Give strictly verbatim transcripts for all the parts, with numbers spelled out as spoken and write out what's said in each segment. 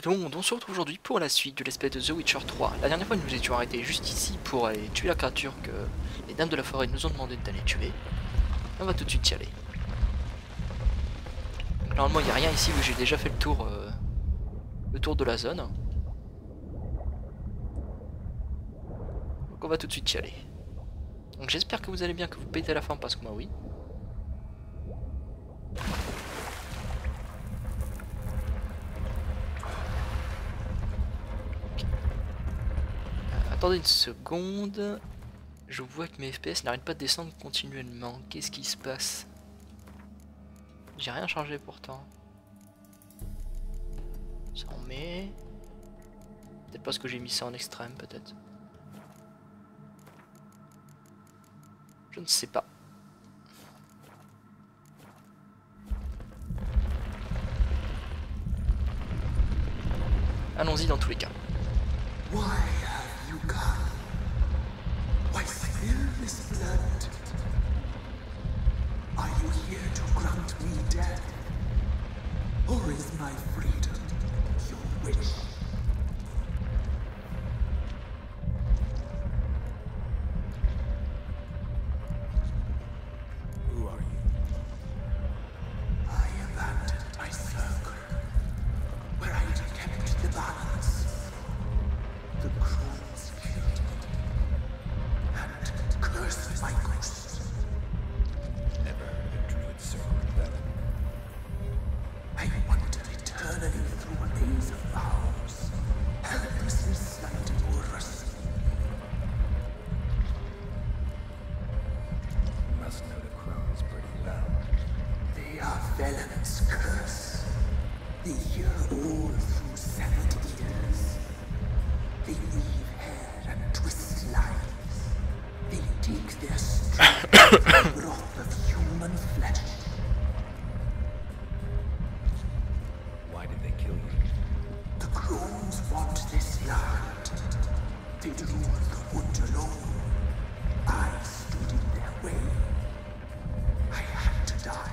tout le monde, on se retrouve aujourd'hui pour la suite de l'espèce de The Witcher trois. La dernière fois nous nous étions arrêtés juste ici pour aller tuer la créature que les dames de la forêt nous ont demandé d'aller tuer. On va tout de suite y aller. Donc, normalement il n'y a rien ici où j'ai déjà fait le tour, euh, le tour de la zone. Donc on va tout de suite y aller. Donc j'espère que vous allez bien, que vous pétez la forme parce que moi oui. Attendez une seconde, je vois que mes F P S n'arrêtent pas de descendre continuellement. Qu'est-ce qui se passe? J'ai rien changé pourtant. Ça en met. Peut-être parce que j'ai mis ça en extrême, peut-être. Je ne sais pas. Allons-y dans tous les cas. You come. Why spill this blood? Are you here to grant me death? Or is my freedom your wish? Who are you? I abandoned my circle, where I had kept the balance. The crows killed me, and cursed my ghost. Never heard of a druid circle of Velen. I wandered eternally through a maze of vows, helpless and slighted Urus. You must know the crows pretty well. They are Velen's curse. They hear all through severed ears. They weave hair and twist lives. They take their strength from the broth of human flesh. Why did they kill you? The crones want this land. They'd rule the wood alone. I stood in their way. I had to die.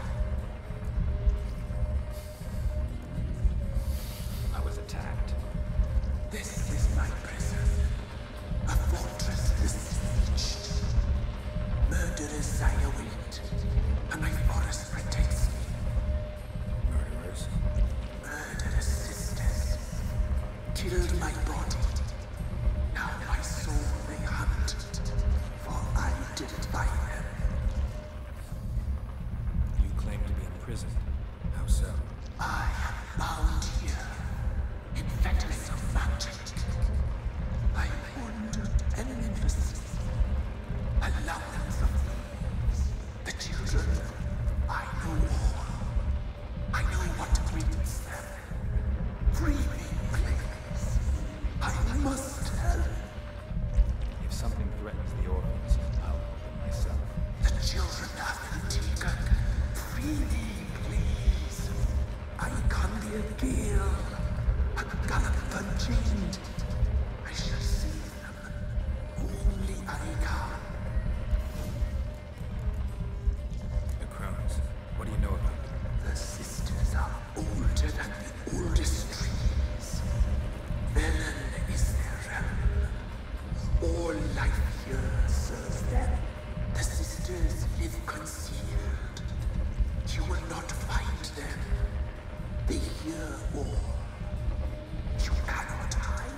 I was attacked. This is my prison, a fortress besieged. Murderers I await, and my forest protects me. Murderers? Murderous sisters. Killed my body. Now my soul they hunt, for I didn't find them. You claim to be in prison. How so? I am bound here. In fetters of magic, I wandered endlessly, a labyrinth of thieves. The children, I know all. I know what awaits them. Free me, please. I must help. If something threatens the orphans, I'll help them myself. The children have been taken. Free me, please. I can be a gale. A gallop unchained. I shall save them. Only I can. The crones. What do you know about them? The sisters are older than the oldest trees. Velen is their realm. All life here serves them. The sisters live concealed. You will not find them. They hear all. You cannot hide.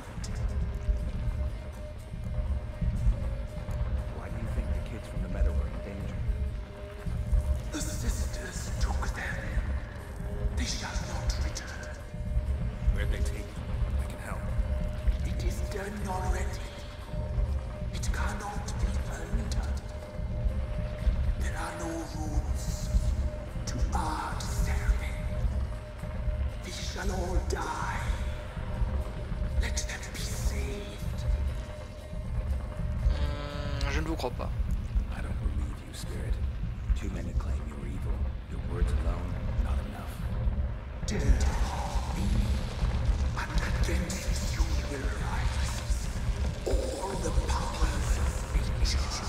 Why do you think the kids from the meadow are in danger? The sisters took them. They shall not return. Where'd they take them? I can help. It is done already. It cannot be undone. There are no rules to our serving. They shall all die. Let them be saved. Hmm, je ne vous crois pas. I don't believe you, Spirit. Too many claim you're evil. Your words alone, not enough. Dare me, and against you will rise all the powers of nature.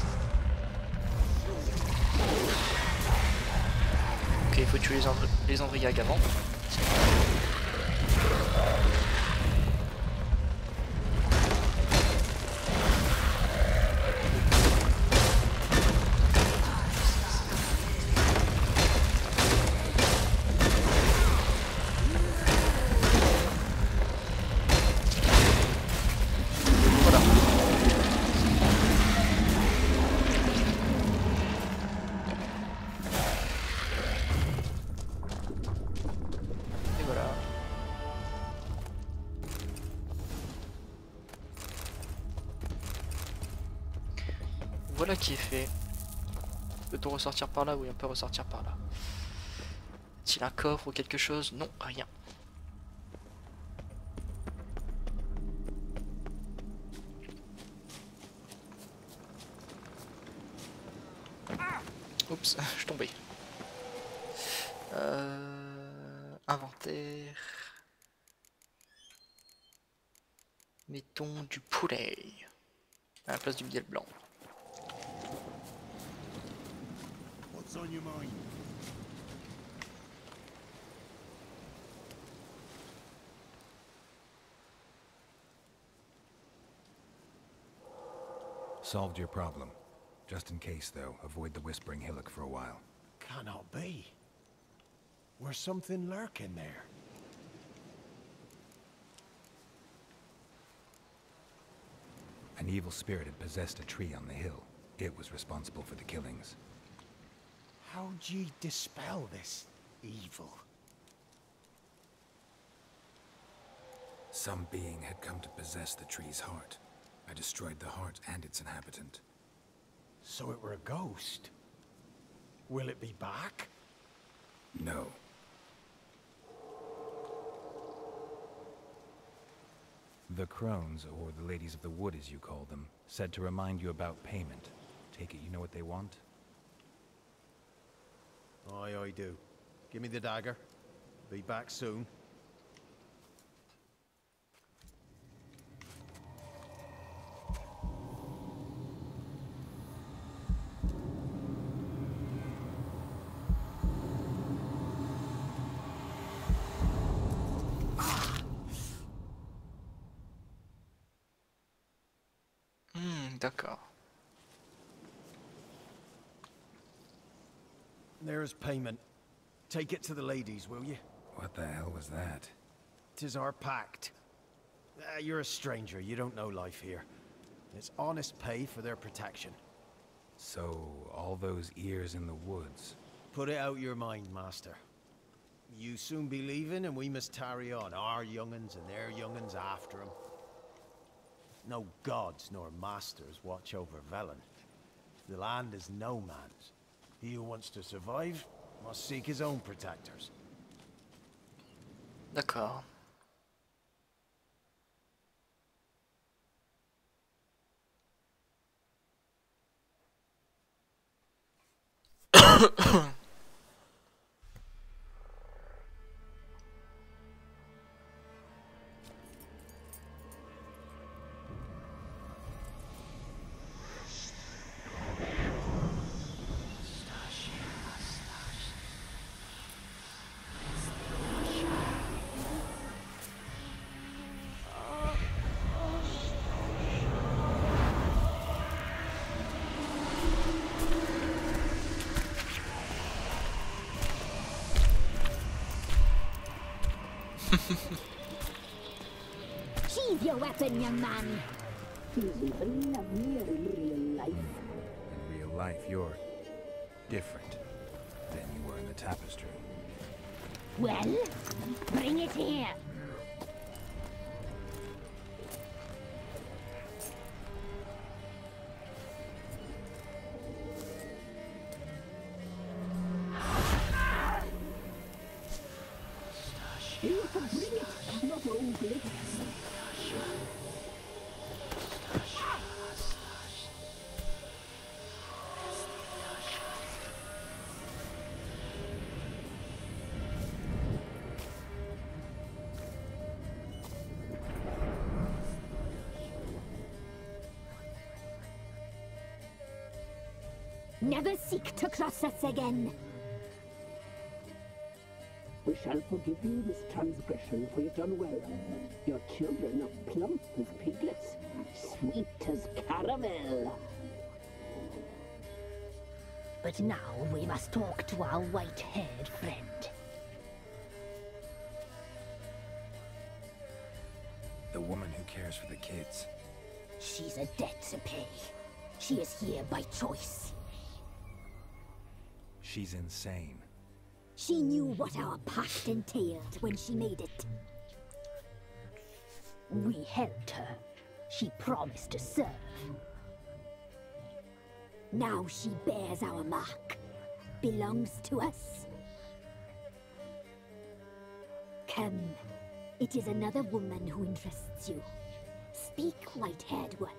Ok, il faut tuer les, Andr les Andriags avant. voilà qui est fait. Peut-on ressortir par là? Oui, on peut ressortir par là. Est-il un coffre ou quelque chose? Non, rien. Oups, je suis tombé. Euh... Inventaire. Mettons du poulet à la place du miel blanc. What's on your mind? Solved your problem. Just in case, though, avoid the Whispering Hillock for a while. Cannot be. Where's something lurking there? An evil spirit had possessed a tree on the hill. It was responsible for the killings. How'd ye dispel this evil? Some being had come to possess the tree's heart. I destroyed the heart and its inhabitant. So it were a ghost? Will it be back? No. The crones, or the ladies of the wood as you call them, said to remind you about payment. Take it you know what they want? Aye, I do. Give me the dagger. Be back soon. Hmm, d'accord. There's payment. Take it to the ladies, will you? What the hell was that? 'Tis our pact. Uh, you're a stranger, you don't know life here. It's honest pay for their protection. So, all those ears in the woods. Put it out your mind, master. You soon be leaving and we must tarry on, our young'uns and their young'uns after them. No gods nor masters watch over Velen. The land is no man's. He who wants to survive must seek his own protectors. D'accord. Sheathe your weapon, young man. He's even lovelier in real life. In real life, you're different than you were in the tapestry. Well, bring it here. You can bring it, not hold it. Never seek to cross us again. We shall forgive you this transgression, for you've done well. Your children are plump as piglets, sweet as caramel. But now we must talk to our white-haired friend. The woman who cares for the kids. She's a debt to pay. She is here by choice. She's insane. She knew what our pact entailed when she made it. We helped her. She promised to serve. Now she bears our mark. Belongs to us. Come. It is another woman who interests you. Speak, white-haired one.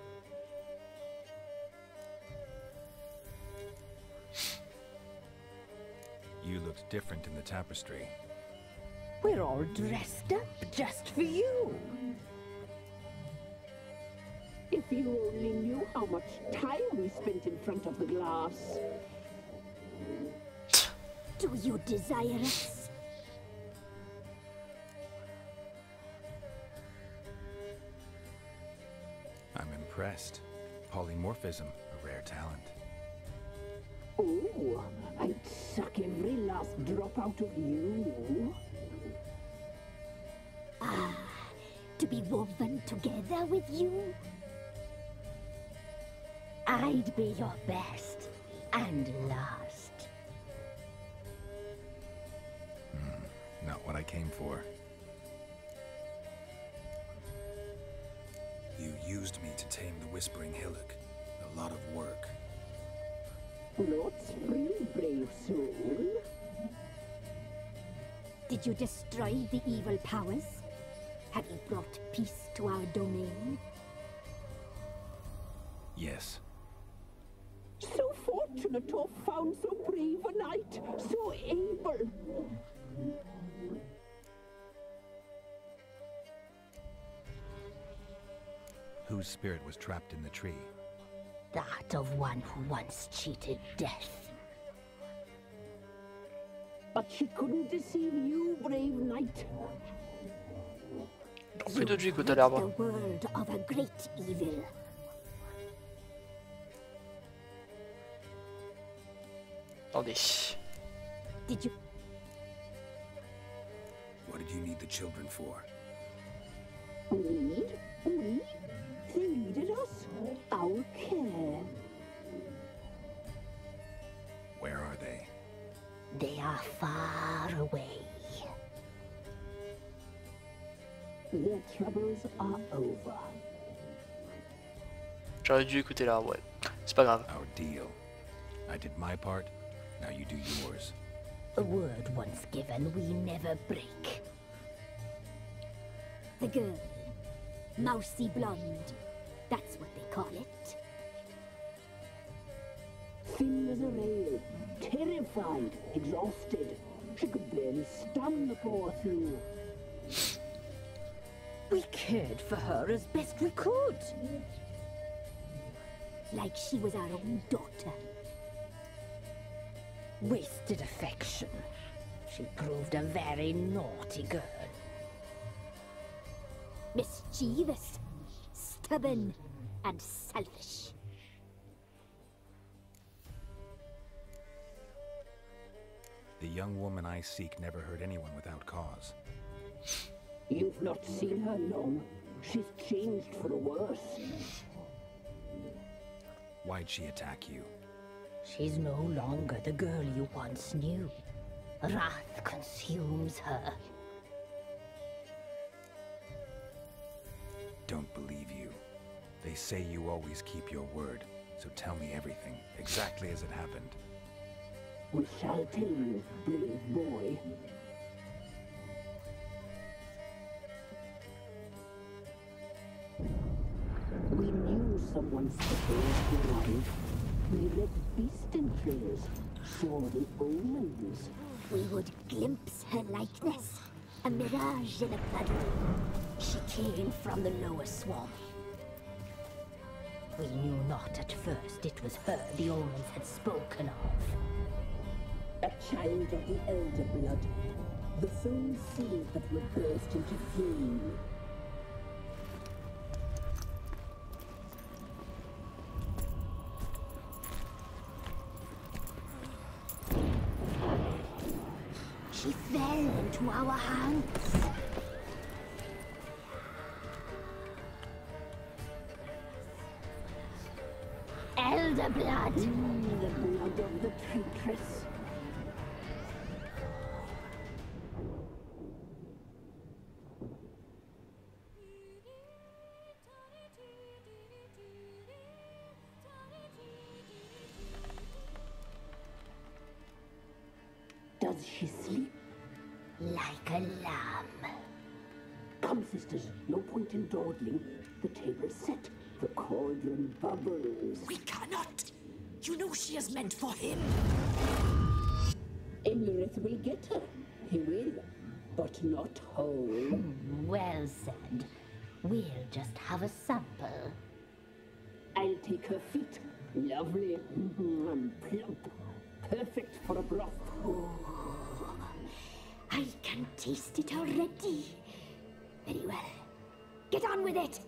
You looked different in the tapestry. We're all dressed up just for you. If you only knew how much time we spent in front of the glass. Do you desire us? I'm impressed. Polymorphism, a rare talent. Oh, I'd suck every last drop out of you. Ah, to be woven together with you? I'd be your best and last. Hmm, not what I came for. You used me to tame the Whispering Hillock. A lot of work. Lots free, brave soul. Did you destroy the evil powers? Have you brought peace to our domain? Yes. So fortunate to have found so brave a knight, so able. Whose spirit was trapped in the tree? That of one who once cheated death. But she couldn't deceive you, brave knight. Plutôt du coup, t'as rid l'air the bon. world of a great evil. Attendez. Did you... What did you need the children for? Need? We? They needed us. Our care. Where are they? They are far away. Their troubles are over. J'aurais dû écouter là, ouais. C'est pas grave. Our deal. I did my part, now you do yours. A word once given, we never break. The girl. Mousy blonde. That's what they call it. Thin as a rail, terrified, exhausted. She could barely stand the poor thing. We cared for her as best we could. Like she was our own daughter. Wasted affection. She proved a very naughty girl. Mischievous, stubborn, and selfish. The young woman I seek never hurt anyone without cause. You've not seen her long. She's changed for the worse. Why'd she attack you? She's no longer the girl you once knew. Wrath consumes her. Don't believe you. They say you always keep your word, so tell me everything, exactly as it happened. We shall tell you, brave boy. We knew someone special was alive. We read beast entrails, saw the omens. We would glimpse her likeness, a mirage in a puddle. She came from the lower swamp. We knew not at first it was her the omens had spoken of. A child of the elder blood. The soul seed that will burst into flame. She fell into our hands. Elder blood. Mm, the blood of the traitress. Does she sleep? Like a lamb. Come, sisters, no point in dawdling. The table's set. The cauldron bubbles. We cannot. You know she is meant for him. Emirith will get her. He will, but not whole. Well said. We'll just have a sample. I'll take her feet. Lovely and plump. Perfect for a broth. I can taste it already. Very well. Get on with it.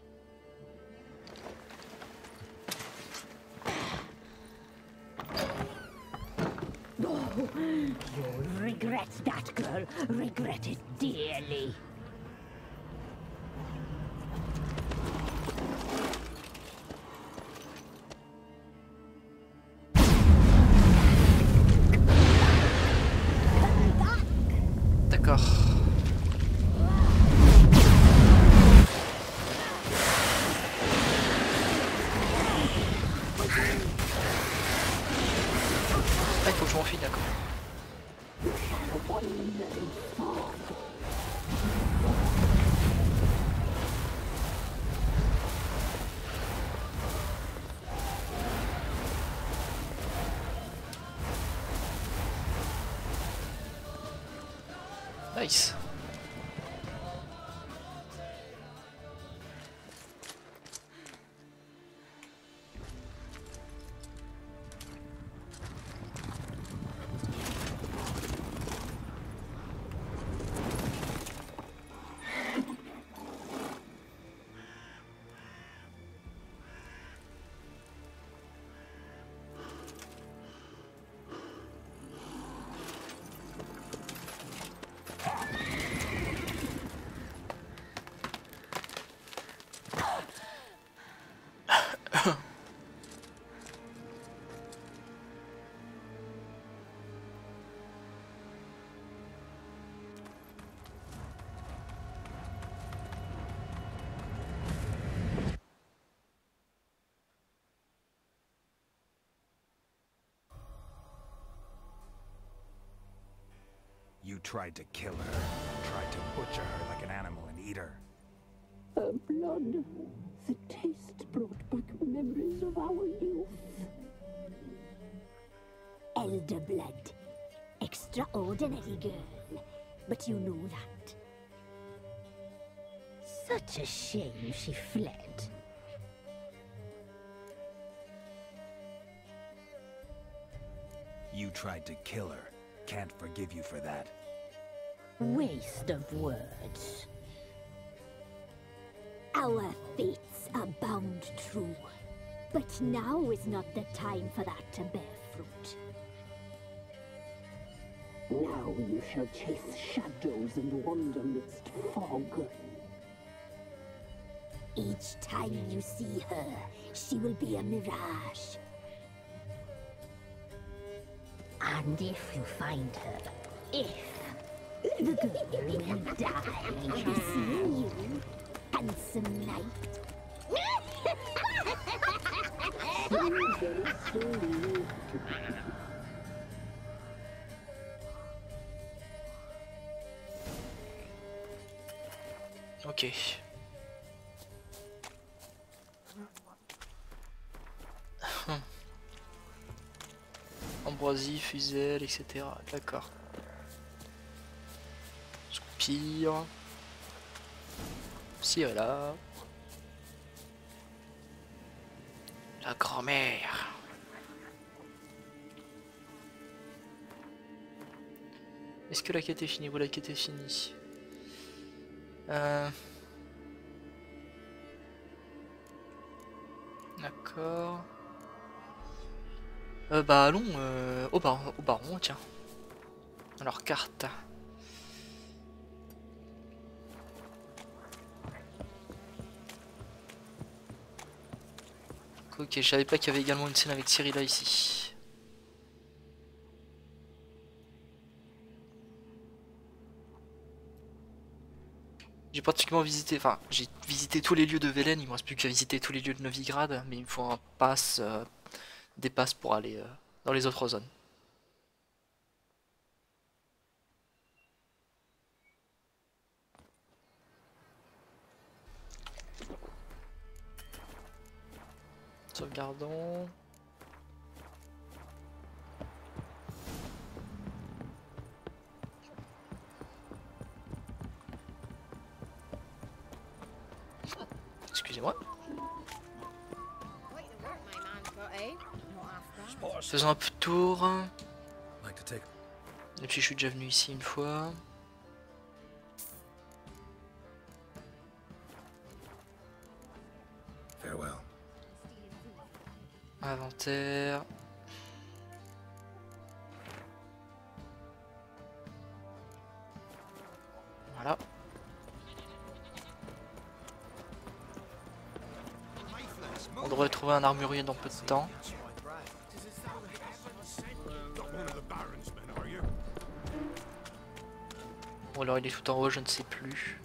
Oh, you'll regret that, girl. Regret it dearly. D'accord. Ah, il faut que je m'enfuis, d'accord. Nice. You tried to kill her, tried to butcher her like an animal and eat her. Her blood. The taste brought back memories of our youth. Elder blood. Extraordinary girl. But you know that. Such a shame she fled. You tried to kill her. Can't forgive you for that. Waste of words. Our fates are bound true. But now is not the time for that to bear fruit. Now you shall chase shadows and wander midst fog. Each time you see her, she will be a mirage. And if you find her, if the girl will die, seeing you, handsome knight. Ok. Ambroisie, fusel, et cetera. D'accord. Soupir. Cire là. La grand-mère. Est-ce que la quête est finie? Voilà, la quête est finie. Euh... D'accord. Euh, bah allons euh, au, baron, au baron, tiens. Alors carte. Ok, je savais pas qu'il y avait également une scène avec Cyrilla ici. J'ai pratiquement visité, enfin j'ai visité tous les lieux de Velen, il me reste plus qu'à visiter tous les lieux de Novigrad, mais il me faut un pass, euh, des passes pour aller euh, dans les autres zones. Sauvegardons. Excusez-moi. Faisons un peu de tour. Et puis je suis déjà venu ici une fois. Farewell. Inventaire. Voilà. On devrait trouver un armurier dans peu de temps. Ou alors il est tout en haut, je ne sais plus.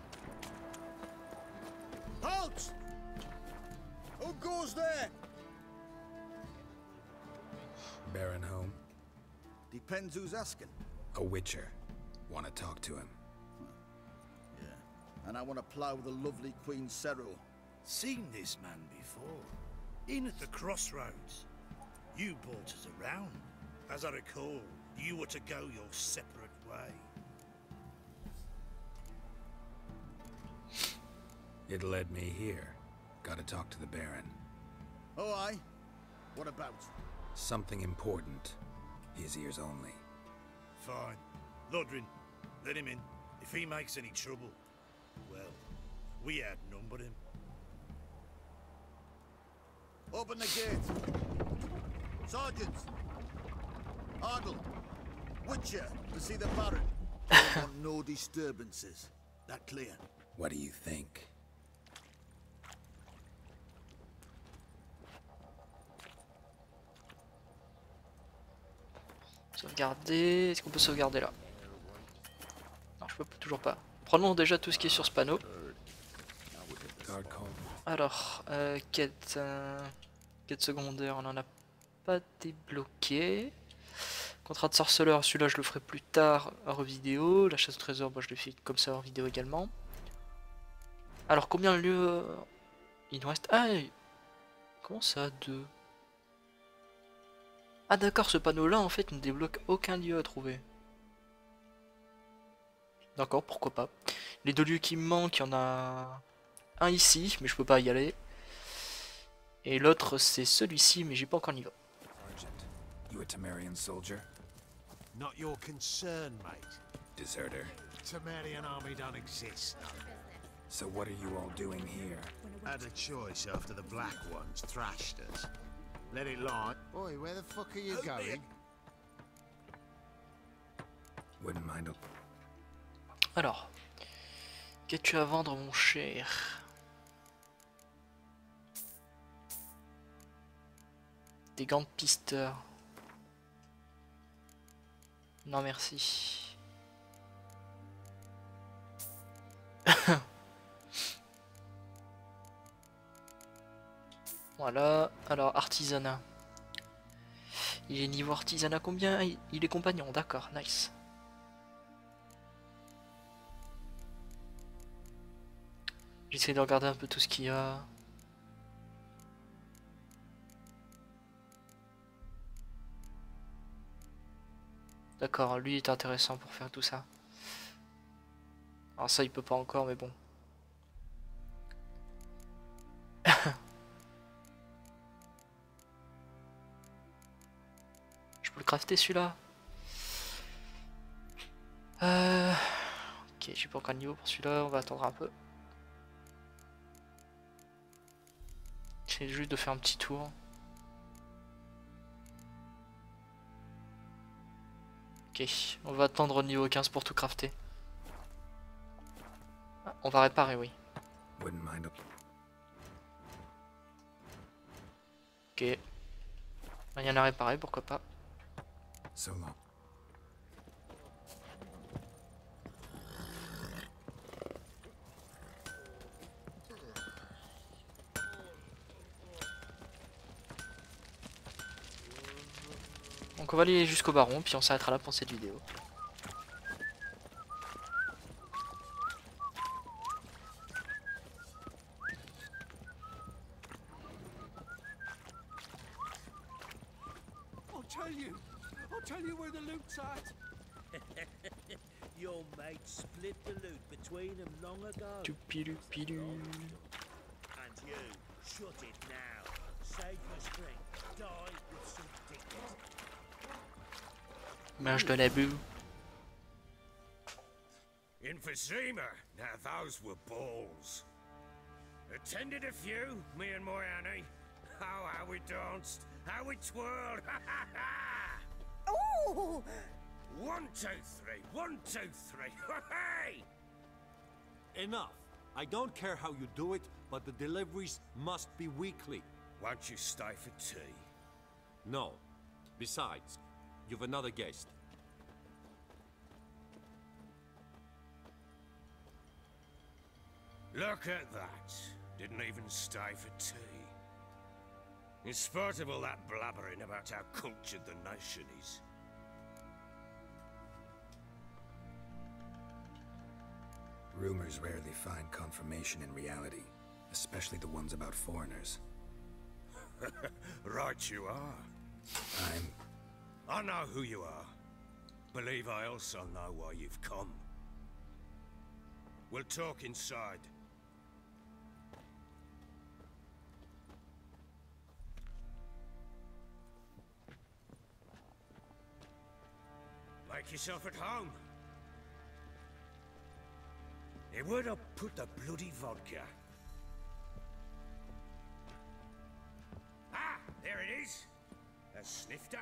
Halt! Who goes there? Baron home? Depends who's asking. A witcher. Want to talk to him. Yeah, and I want to plow the lovely Queen Cyril. Seen this man before. In at the crossroads. You brought us around. As I recall, you were to go your separate way. It led me here. Gotta talk to the Baron. Oh, aye? What about? Something important. His ears only. Fine. Lodrin, let him in. If he makes any trouble, well, we outnumber him. Open the gate. Sergeants. Ardle. Witcher, to see the Baron. Don't want no disturbances. That clear? What do you think? Sauvegarder. Est-ce qu'on peut sauvegarder là? Non, je peux toujours pas. Prenons déjà tout ce qui est sur ce panneau. Alors, euh, quête, euh, quête secondaire, on n'en a pas débloqué. Contrat de sorceleur, celui-là je le ferai plus tard hors vidéo. La chasse au trésor, moi je le fais comme ça hors vidéo également. Alors combien de lieux il nous reste? Ah, comment ça, deux? Ah d'accord, ce panneau-là en fait ne débloque aucun lieu à trouver. D'accord, pourquoi pas. Les deux lieux qui me manquent, il y en a un ici, mais je peux pas y aller. Et l'autre c'est celui-ci, mais j'ai pas encore le niveau. You a Temerian soldier? Not your concern, mate. Deserter. Temerian army don't exist. So what are you all doing here? Had a choice after the Black Ones thrashed us. Let it lie. Oi, where the fuck are you going? Wouldn't mind a... Alors, qu'as-tu à vendre, mon cher? Des gants de pisteur. Non merci. Voilà, alors artisanat. Il est niveau artisanat combien? Il est compagnon, d'accord, nice. J'essaie de regarder un peu tout ce qu'il y a. D'accord, lui est intéressant pour faire tout ça. Alors ça il peut pas encore, mais bon. Je peux le crafter celui-là. Euh... Ok, j'ai pas encore le niveau pour celui-là, on va attendre un peu. J'essaie juste de faire un petit tour. Ok, on va attendre au niveau quinze pour tout crafter. Ah, on va réparer, oui. Ok. Rien à réparer, pourquoi pas. So long. Donc on va aller jusqu'au baron, puis on s'arrêtera là pour cette vidéo. tell you. I'll tell you where the loot's at. Your mate split the loot between them long ago. Doopy-doopy-doo. And you, shut it now. Save your strength. Die with some dignity. Mange de la boue. Emphysema. Now those were balls. Attended a few, me and my Annie. Oh, how we danced, how we twirled. Oh! One, two, three. One, two, three. Hey! Enough. I don't care how you do it, but the deliveries must be weekly. Won't you stay for tea? No. Besides, you've another guest. Look at that. Didn't even stay for tea. In spite of all that blabbering about how cultured the nation is. Rumors rarely find confirmation in reality, especially the ones about foreigners. Right you are. I'm... I know who you are. Believe I also know why you've come. We'll talk inside. Make yourself at home. Hey, where'd I put the bloody vodka? Ah, there it is. A snifter.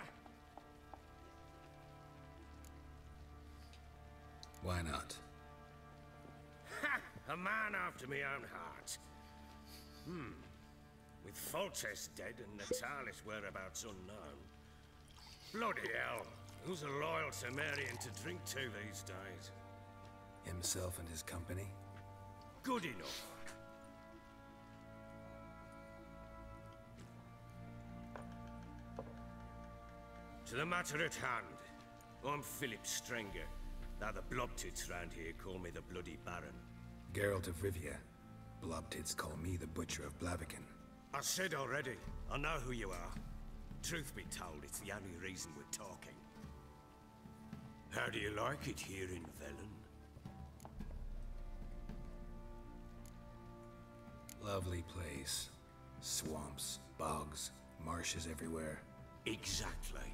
Why not? Ha! A man after my own heart. Hmm. With Foltest dead and Natalis whereabouts unknown. Bloody hell. Who's a loyal Cimmerian to drink to these days? Himself and his company? Good enough. To the matter at hand. I'm Philip Strenger. Now the Blobtits round here call me the Bloody Baron. Geralt of Rivia. Blobtits call me the Butcher of Blaviken. I said already, I know who you are. Truth be told, it's the only reason we're talking. How do you like it here in Velen? Lovely place. Swamps, bogs, marshes everywhere. Exactly.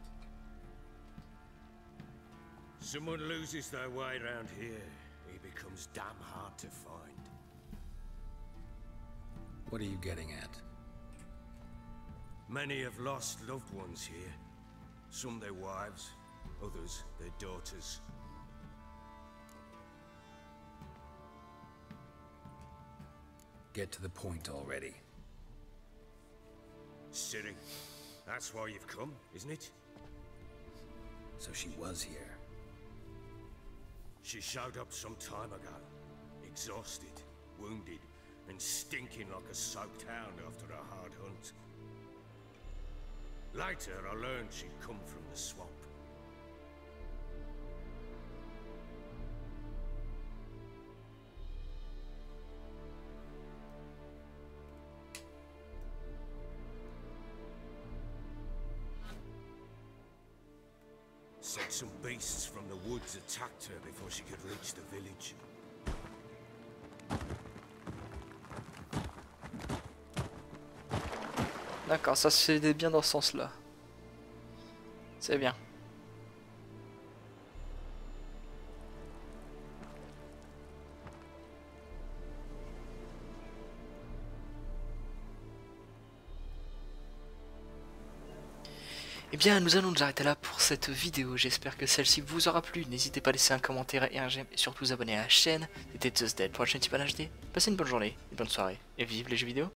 Someone loses their way around here, he becomes damn hard to find. What are you getting at? Many have lost loved ones here. Some their wives, others their daughters. Get to the point already. Ciri, that's why you've come, isn't it? So she was here. She showed up some time ago. Exhausted, wounded, and stinking like a soaked hound after a hard hunt. Later, I learned she'd come from the swamp. Said some beasts from the woods attacked her before she could reach the village. D'accord, ça se fait bien dans ce sens-là. C'est bien. Eh bien, nous allons nous arrêter là pour cette vidéo. J'espère que celle-ci vous aura plu. N'hésitez pas à laisser un commentaire et un j'aime. Et surtout vous abonner à la chaîne. C'était Just Dead pour la chaîne Type H D. Passez une bonne journée, une bonne soirée. Et vive les jeux vidéo.